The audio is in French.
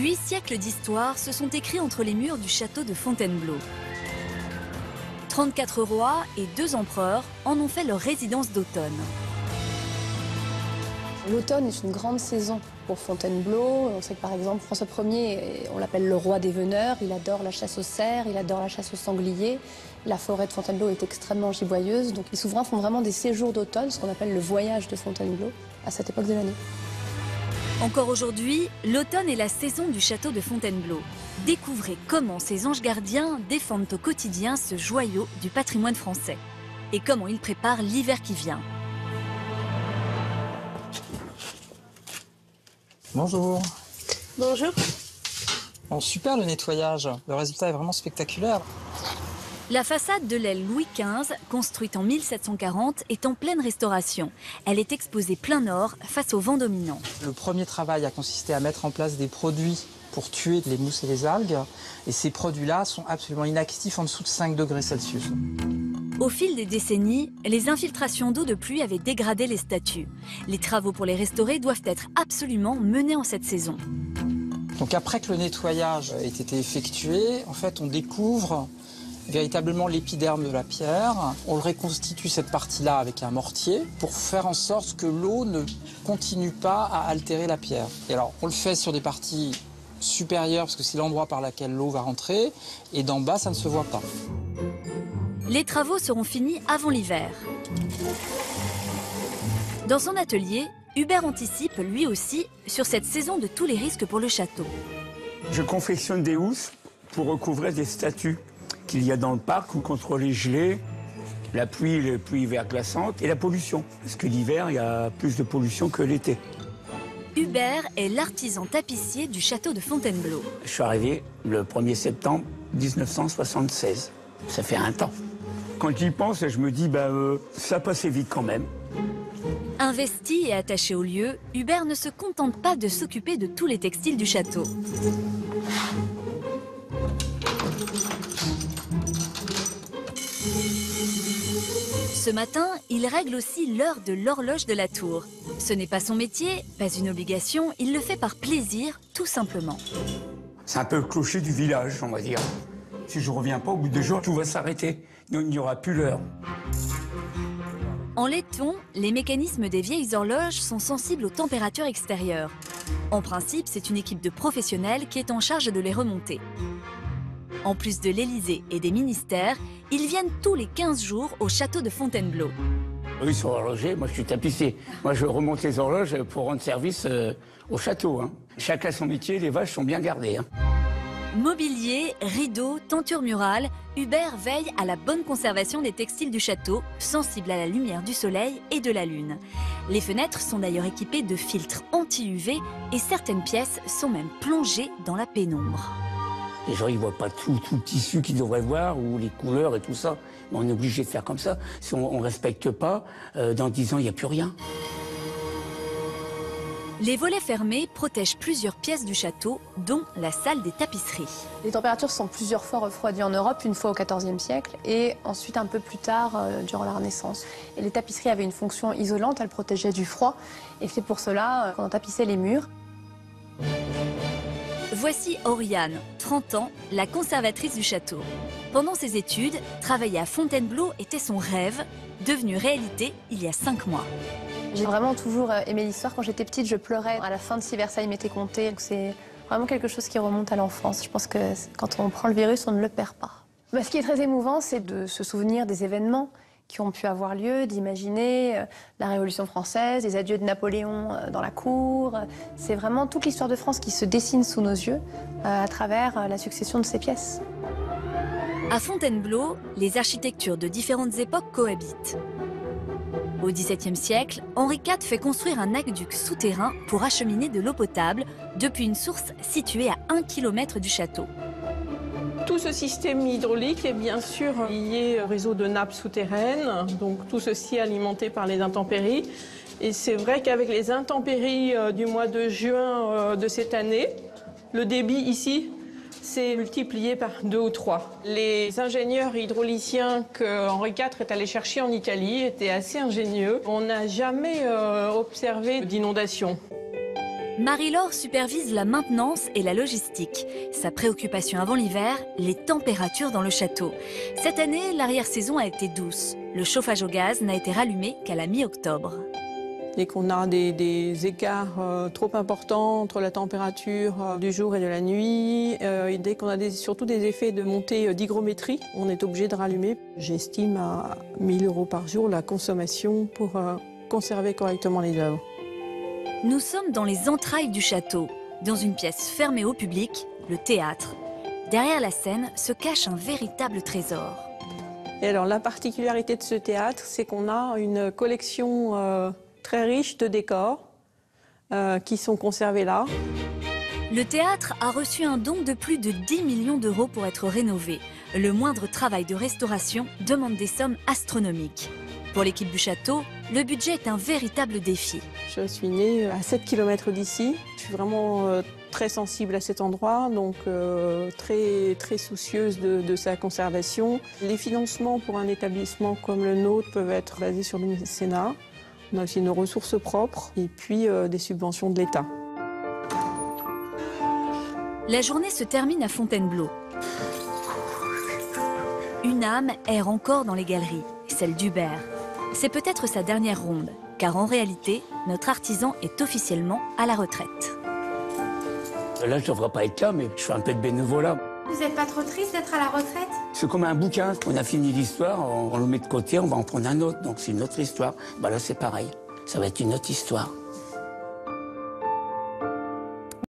8 siècles d'histoire se sont écrits entre les murs du château de Fontainebleau. 34 rois et 2 empereurs en ont fait leur résidence d'automne. L'automne est une grande saison pour Fontainebleau. On sait que par exemple François Ier, on l'appelle le roi des veneurs. Il adore la chasse aux cerfs, il adore la chasse aux sangliers. La forêt de Fontainebleau est extrêmement giboyeuse. Donc les souverains font vraiment des séjours d'automne, ce qu'on appelle le voyage de Fontainebleau, à cette époque de l'année. Encore aujourd'hui, l'automne est la saison du château de Fontainebleau. Découvrez comment ces anges gardiens défendent au quotidien ce joyau du patrimoine français. Et comment ils préparent l'hiver qui vient. Bonjour. Bonjour. Bon, super le nettoyage, le résultat est vraiment spectaculaire. La façade de l'aile Louis XV, construite en 1740, est en pleine restauration. Elle est exposée plein nord, face au vent dominant. Le premier travail a consisté à mettre en place des produits pour tuer les mousses et les algues. Et ces produits-là sont absolument inactifs en dessous de 5 degrés Celsius. Au fil des décennies, les infiltrations d'eau de pluie avaient dégradé les statues. Les travaux pour les restaurer doivent être absolument menés en cette saison. Donc après que le nettoyage ait été effectué, en fait on découvre véritablement l'épiderme de la pierre. On le reconstitue cette partie-là avec un mortier pour faire en sorte que l'eau ne continue pas à altérer la pierre. Et alors on le fait sur des parties supérieures parce que c'est l'endroit par lequel l'eau va rentrer et d'en bas ça ne se voit pas. Les travaux seront finis avant l'hiver. Dans son atelier, Hubert anticipe lui aussi sur cette saison de tous les risques pour le château. Je confectionne des housses pour recouvrer des statues qu'il y a dans le parc ou contre les gelées, la pluie verglaçante et la pollution. Parce que l'hiver, il y a plus de pollution que l'été. Hubert est l'artisan tapissier du château de Fontainebleau. Je suis arrivé le 1er septembre 1976. Ça fait un temps. Quand j'y pense, je me dis, ça passait vite quand même. Investi et attaché au lieu, Hubert ne se contente pas de s'occuper de tous les textiles du château. Ce matin, il règle aussi l'heure de l'horloge de la tour. Ce n'est pas son métier, pas une obligation, il le fait par plaisir, tout simplement. C'est un peu le clocher du village, on va dire. Si je ne reviens pas, au bout de 2 jours, tout va s'arrêter. Il n'y aura plus l'heure. En laiton, les mécanismes des vieilles horloges sont sensibles aux températures extérieures. En principe, c'est une équipe de professionnels qui est en charge de les remonter. En plus de l'Élysée et des ministères, ils viennent tous les 15 jours au château de Fontainebleau. Eux, ils sont horlogers, moi je suis tapissier. Moi je remonte les horloges pour rendre service au château. Chacun son métier, les vaches sont bien gardées. Mobilier, rideaux, tentures murales, Hubert veille à la bonne conservation des textiles du château, sensibles à la lumière du soleil et de la lune. Les fenêtres sont d'ailleurs équipées de filtres anti-UV et certaines pièces sont même plongées dans la pénombre. Les gens, ils ne voient pas tout le tissu qu'ils devraient voir, ou les couleurs et tout ça. Mais on est obligé de faire comme ça. Si on ne respecte pas, dans 10 ans, il n'y a plus rien. Les volets fermés protègent plusieurs pièces du château, dont la salle des tapisseries. Les températures sont plusieurs fois refroidies en Europe, une fois au XIVe siècle et ensuite un peu plus tard, durant la Renaissance. Et les tapisseries avaient une fonction isolante, elles protégeaient du froid. Et c'est pour cela qu'on tapissait les murs. Voici Oriane, 30 ans, la conservatrice du château. Pendant ses études, travailler à Fontainebleau était son rêve, devenu réalité il y a 5 mois. J'ai vraiment toujours aimé l'histoire. Quand j'étais petite, je pleurais à la fin de Si Versailles m'était compté. C'est vraiment quelque chose qui remonte à l'enfance. Je pense que quand on prend le virus, on ne le perd pas. Ce qui est très émouvant, c'est de se souvenir des événements qui ont pu avoir lieu, d'imaginer la Révolution française, les adieux de Napoléon dans la cour. C'est vraiment toute l'histoire de France qui se dessine sous nos yeux à travers la succession de ces pièces. À Fontainebleau, les architectures de différentes époques cohabitent. Au XVIIe siècle, Henri IV fait construire un aqueduc souterrain pour acheminer de l'eau potable depuis une source située à 1 km du château. Tout ce système hydraulique est bien sûr lié au réseau de nappes souterraines, donc tout ceci est alimenté par les intempéries. Et c'est vrai qu'avec les intempéries du mois de juin de cette année, le débit ici s'est multiplié par 2 ou 3. Les ingénieurs hydrauliciens que Henri IV est allé chercher en Italie étaient assez ingénieux. On n'a jamais observé d'inondation. Marie-Laure supervise la maintenance et la logistique. Sa préoccupation avant l'hiver, les températures dans le château. Cette année, l'arrière-saison a été douce. Le chauffage au gaz n'a été rallumé qu'à la mi-octobre. Dès qu'on a des écarts trop importants entre la température du jour et de la nuit, et dès qu'on a surtout des effets de montée d'hygrométrie, on est obligé de rallumer. J'estime à 1 000 € par jour la consommation pour conserver correctement les œuvres. Nous sommes dans les entrailles du château, dans une pièce fermée au public, le théâtre. Derrière la scène se cache un véritable trésor. Et alors la particularité de ce théâtre, c'est qu'on a une collection très riche de décors qui sont conservés là. Le théâtre a reçu un don de plus de 10 millions d'euros pour être rénové. Le moindre travail de restauration demande des sommes astronomiques. Pour l'équipe du château, le budget est un véritable défi. Je suis née à 7 km d'ici. Je suis vraiment très sensible à cet endroit, donc très soucieuse de sa conservation. Les financements pour un établissement comme le nôtre peuvent être basés sur le mécénat. On a aussi nos ressources propres et puis des subventions de l'État. La journée se termine à Fontainebleau. Une âme erre encore dans les galeries, celle d'Hubert. C'est peut-être sa dernière ronde, car en réalité, notre artisan est officiellement à la retraite. Là, je ne devrais pas être là, mais je fais un peu de bénévolat. Vous n'êtes pas trop triste d'être à la retraite? C'est comme un bouquin. On a fini l'histoire, on le met de côté, on va en prendre un autre. Donc c'est une autre histoire. Bah là, c'est pareil. Ça va être une autre histoire.